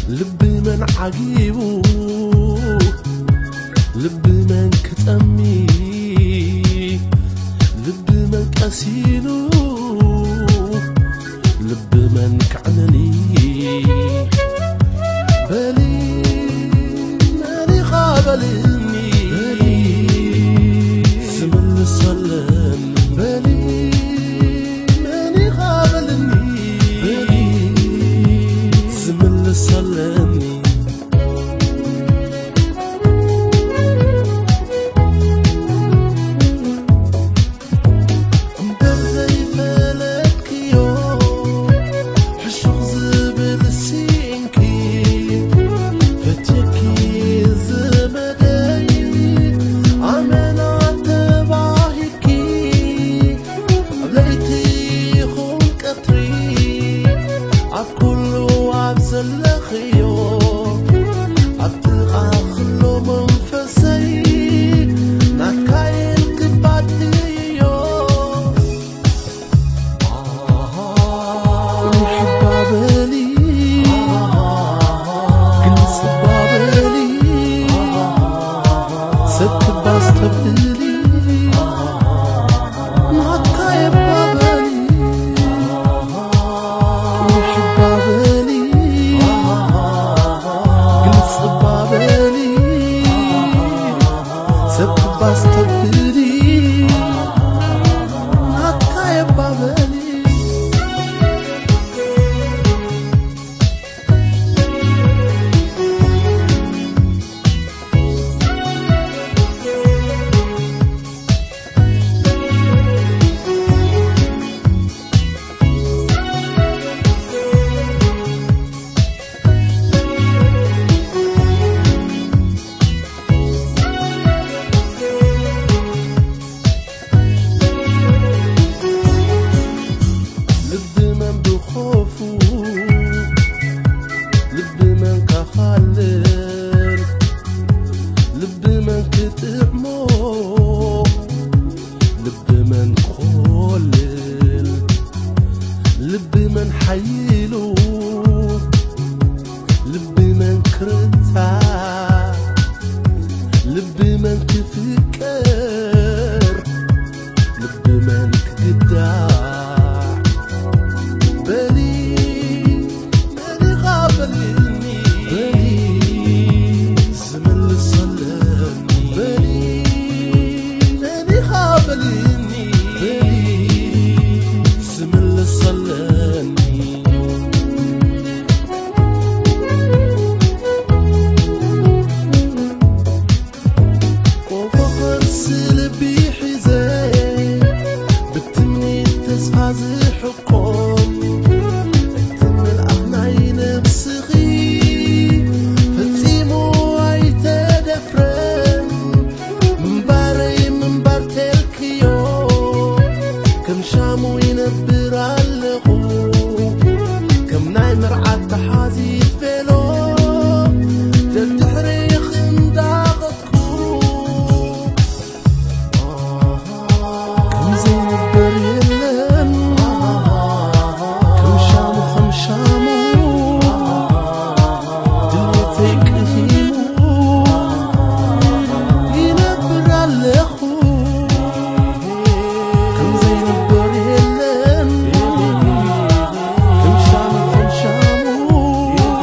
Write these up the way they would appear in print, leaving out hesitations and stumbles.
لب من عجيبو لب من كتأمي لب من كأسينو لب من كعنني بلي مالي خابلني سمن السلام بلي مالي خابلني سمن السلام لب من حيلو لب من كرتا لب من تفكر لب من كداع بلي غابلني بلي زمن الصلاني بلي غابلني بلي زمن الصلاني وفقر سلبي حزين بتمني تسعى زي حقوم اكتم الأغنى نفسغي فتيمو عيتدفرن من باري من بارتلكيو كم شامو ينبر اللغو كم ناي مرعى تحازي فيلو جل تحريخ انداغتكو كم زين البريلن كم شامو خم شامو دلتك هيمو ينبر اللغو كم زين البريلن كم شامو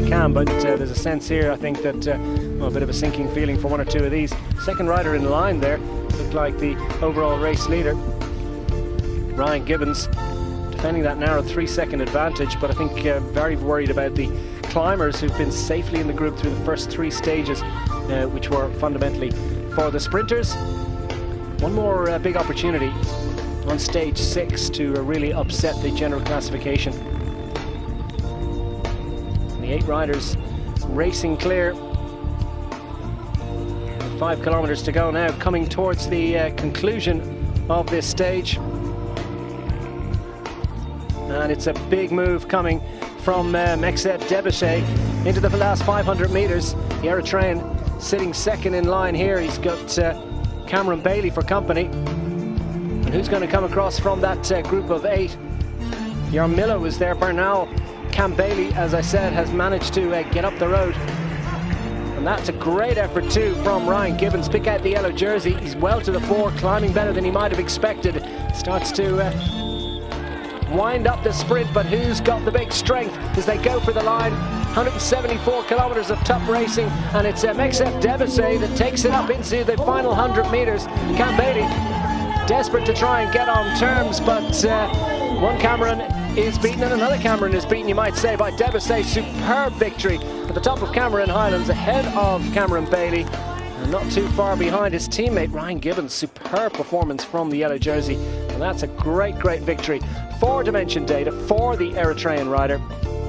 Cam, but there's a sense here, I think, that well, a bit of a sinking feeling for one or two of these. Second rider in line there looked like the overall race leader, Ryan Gibbons, defending that narrow 3-second advantage, but I think very worried about the climbers who've been safely in the group through the first 3 stages, which were fundamentally for the sprinters. One more big opportunity on stage 6 to really upset the general classification. The 8 riders racing clear. 5 kilometers to go now, coming towards the conclusion of this stage. And it's a big move coming from Mekzeb Debesay into the last 500 meters. The Eritrean sitting second in line here. He's got Cameron Bailey for company. And who's going to come across from that group of 8? Jarl Miller was there. Bernal. Cam Bailey, as I said, has managed to get up the road. And that's a great effort too from Ryan Gibbons. Pick out the yellow jersey. He's well to the fore, climbing better than he might have expected. Starts to wind up the sprint, but who's got the big strength as they go for the line? 174 kilometers of tough racing, and it's Mekzeb Debesay that takes it up into the final 100 meters. Cam Bailey desperate to try and get on terms, but one Cameron is beaten and another Cameron is beaten, you might say, by Debesay. Superb victory at the top of Cameron Highlands, ahead of Cameron Bailey, and not too far behind his teammate Ryan Gibbons. Superb performance from the yellow jersey, and that's a great victory for Dimension Data, for the Eritrean rider.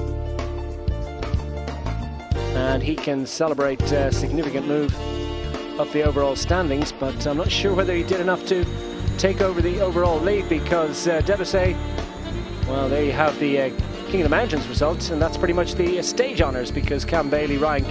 And he can celebrate a significant move up the overall standings, but I'm not sure whether he did enough to take over the overall lead, because Debesay, well, there you have the King of the Mountains result, and that's pretty much the stage honours, because Cam Bailey, Ryan